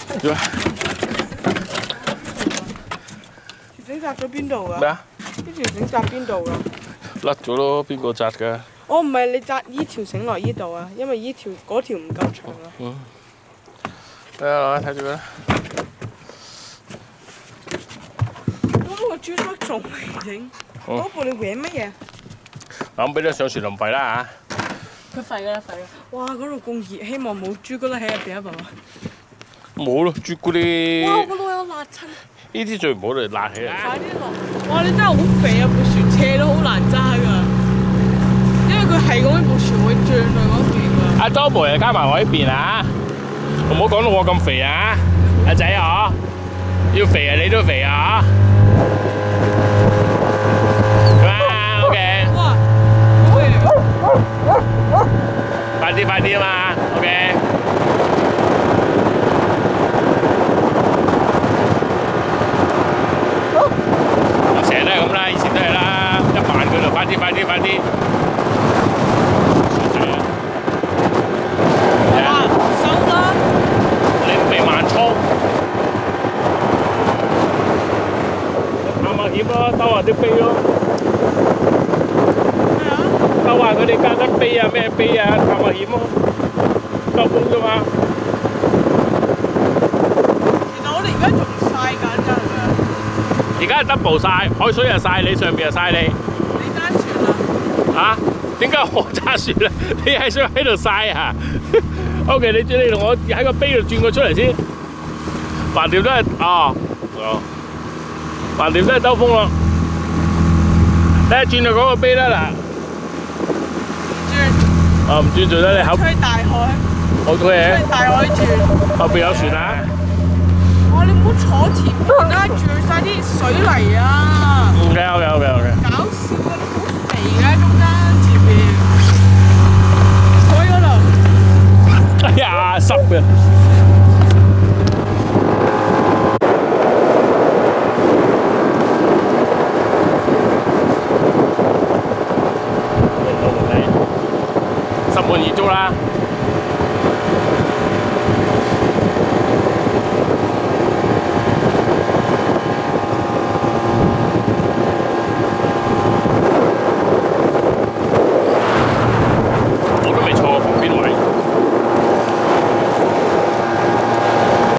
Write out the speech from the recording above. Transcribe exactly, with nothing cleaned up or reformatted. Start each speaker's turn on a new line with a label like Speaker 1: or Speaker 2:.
Speaker 1: 點啊？
Speaker 2: 條繩紮咗邊度㗎？
Speaker 1: 咩啊？
Speaker 2: 呢條繩紮邊度㗎？
Speaker 1: 甩咗咯，邊個紮㗎？
Speaker 2: 我唔係你紮依條繩落依度啊，因為依條嗰條唔夠長啊。
Speaker 1: 嗯。睇下睇住佢啦。
Speaker 2: 嗰個豬骨仲未整，嗰部你搲乜嘢？
Speaker 1: 咁俾你上船林費啦
Speaker 2: 嚇！佢廢㗎啦，廢啦！哇，嗰度咁熱，希望冇朱古力喺入邊啊，爸爸。
Speaker 1: 冇咯，朱古力。
Speaker 2: 哇！個腦有辣親。
Speaker 1: 呢啲最唔好就辣起嚟。
Speaker 2: 快啲落！哇！你真係好肥啊！部船斜都好難揸㗎，因為佢係咁樣部船會轉去嗰邊㗎。
Speaker 1: 阿多部又加埋我呢邊啊！唔好講到我咁肥啊！阿仔啊，要肥啊你都肥啊！哇 ，OK。
Speaker 2: 哇！好肥！
Speaker 1: 快啲快啲啊嘛 ，OK。我成日都係咁啦，以前都係啦，一慢佢就快啲快啲快啲。
Speaker 2: 哇！收啦！
Speaker 1: 你唔俾慢速。探下險咯，兜下啲飛咯。
Speaker 2: 咩啊？
Speaker 1: 兜下佢哋加得飛啊咩飛啊，探下險咯。兜風啫嘛。
Speaker 2: 其實我哋而家仲曬緊㗎，係咪啊？
Speaker 1: 而家係 double 曬，海水又曬你，上邊又曬你。
Speaker 2: 你揸船啊？
Speaker 1: 嚇？點解我揸船咧？你係想喺度曬啊 ？OK， 你你同我喺個碑度轉個出嚟先。橫掂都係哦哦，橫掂都係兜風咯。你係轉到嗰個碑啦嗱。
Speaker 2: 轉。
Speaker 1: 啊唔轉就得你後。
Speaker 2: 吹大海。
Speaker 1: 好多嘢。
Speaker 2: 吹大海轉。
Speaker 1: 後邊有船啊！
Speaker 2: 哇！你唔好坐前邊啦，轉晒啲水泥啊
Speaker 1: ！OK OK OK OK。
Speaker 2: 搞笑啊！你好肥嘅中間前邊。坐嗰度。
Speaker 1: 哎呀，濕嘅。十門而足啦〜